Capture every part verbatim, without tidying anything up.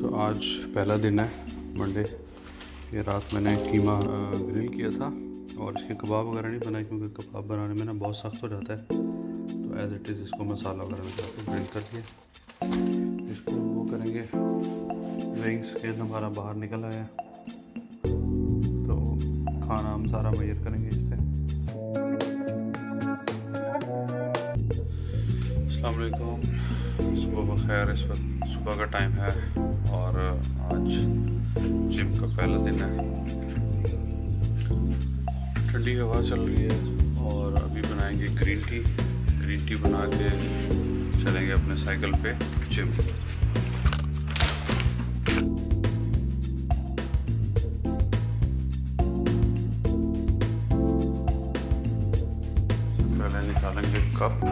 तो आज पहला दिन है मंडे। ये रात मैंने कीमा ग्रिल किया था और इसके कबाब वगैरह नहीं बनाए क्योंकि कबाब बनाने में ना बहुत सख्त हो जाता है। तो एज़ इट इज़ इसको मसाला वगैरह लगा के ग्रिल कर दिया। इसको वो करेंगे, विंग्स के हमारा बाहर निकल आया तो खाना हम सारा मेजर करेंगे इस पर। अस्सलाम वालेकुम, सुबह बखैर। इस वक्त सुबह का टाइम है और आज जिम का पहला दिन है। ठंडी हवा चल रही है और अभी बनाएंगे ग्रीन टी। ग्रीन टी बना के चलेंगे अपने साइकिल पे जिम। पहले निकालेंगे कप।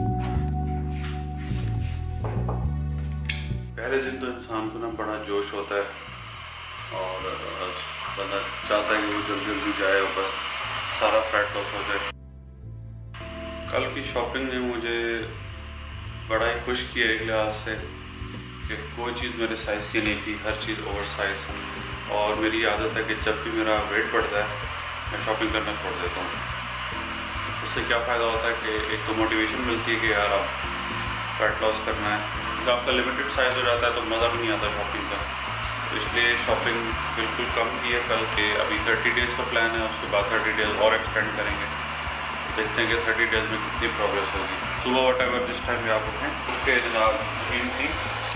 पहले दिन तो इंसान को ना बड़ा जोश होता है और बंदा चाहता है कि वो जल्दी जल्दी जाए और बस सारा फैट लॉस हो जाए। कल की शॉपिंग ने मुझे बड़ा ही खुश किया एक लिहाज से कि कोई चीज़ मेरे साइज़ की नहीं थी, हर चीज़ ओवर साइज़। और मेरी आदत है कि जब भी मेरा वेट बढ़ता है मैं शॉपिंग करना छोड़ देता हूँ। उससे क्या फ़ायदा होता है कि एक तो मोटिवेशन मिलती है कि यार आप फैट लॉस करना है। जब आपका लिमिटेड साइज़ हो जाता है तो मज़ा भी नहीं आता शॉपिंग का। तो इसलिए शॉपिंग बिल्कुल कम की है कल के। अभी थर्टी डेज़ का प्लान है, उसके बाद थर्टी डेज़ और एक्सटेंड करेंगे। देखते हैं कि थर्टी डेज़ में कितनी प्रोग्रेस होगी। सुबह वट एवर जिस टाइम भी आप उठें उसके जनाब ग्रीन टी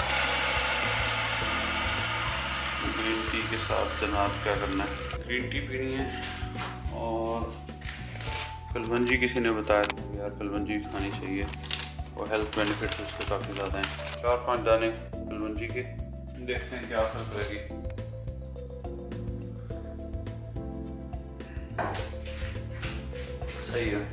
ग्रीन टी के साथ जनाब क्या करना है, ग्रीन टी पीनी है। और कलवंजी किसी ने बताया था यार कलवंजी खानी चाहिए और हेल्थ बेनिफिट्स उसके काफ़ी ज़्यादा हैं। चार पांच दाने कलवंजी के, देखते हैं क्या असर करेगी। सही है।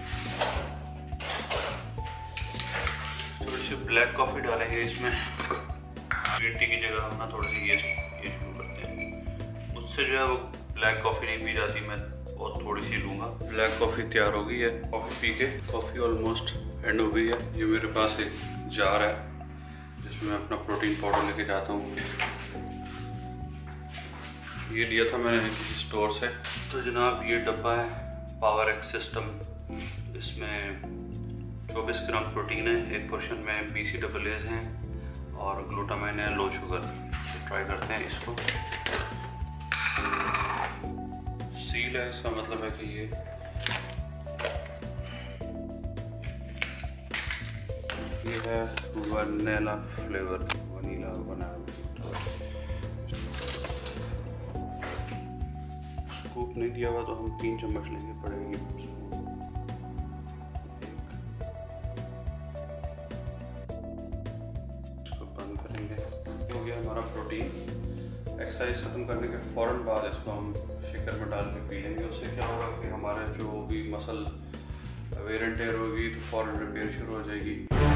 थोड़ी सी ब्लैक कॉफ़ी डालेंगे इसमें। ग्रीन टी की जगह हम ना थोड़ी सी ये ये शुरू करते हैं। मुझसे जो है वो ब्लैक कॉफ़ी नहीं पी जाती, मैं बहुत थोड़ी सी लूँगा। ब्लैक कॉफ़ी तैयार हो गई है। कॉफ़ी पी के कॉफ़ी ऑलमोस्ट एंड हो गई है। ये मेरे पास एक जार है जिसमें मैं अपना प्रोटीन पाउडर लेके जाता हूँ। ये लिया था मैंने किसी स्टोर से। तो जनाब ये डब्बा है पावर एक्स सिस्टम। इसमें चौबीस ग्राम प्रोटीन है, एक पोर्शन में बी सी डबल एज हैं और ग्लूटामाइन है, लो शुगर। तो ट्राई करते हैं इसको। सील है, इसका मतलब है कि ये ये है वनीला फ्लेवर, वनीला बनाना। स्कूप नहीं दिया हुआ तो हम तीन चम्मच लेंगे पड़ेगी। इसको बंद करेंगे। हो गया हमारा प्रोटीन। एक्सरसाइज खत्म करने के फ़ौरन बाद इसको हम शेकर में डाल के पी लेंगे। उससे क्या होगा कि हमारे जो भी मसल वेयर एंड टेयर होगी तो फ़ौरन रिपेयर शुरू हो जाएगी।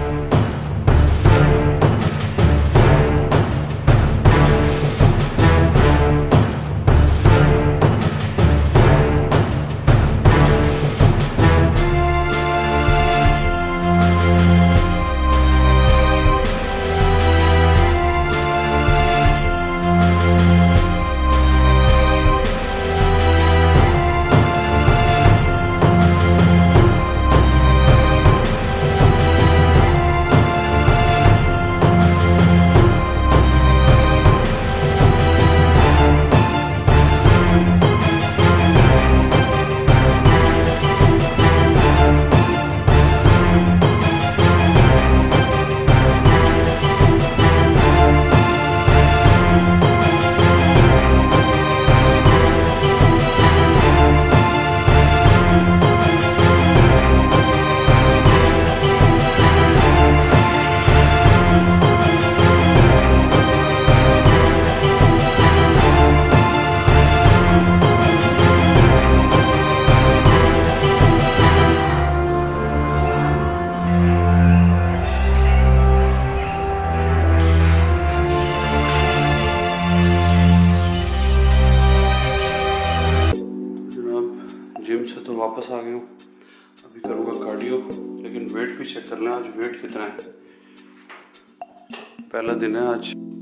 जिम से तो वापस आ गया हूँ। अभी करूँगा कार्डियो, लेकिन वेट भी चेक करना है आज वेट कितना है। पहला दिन है आज।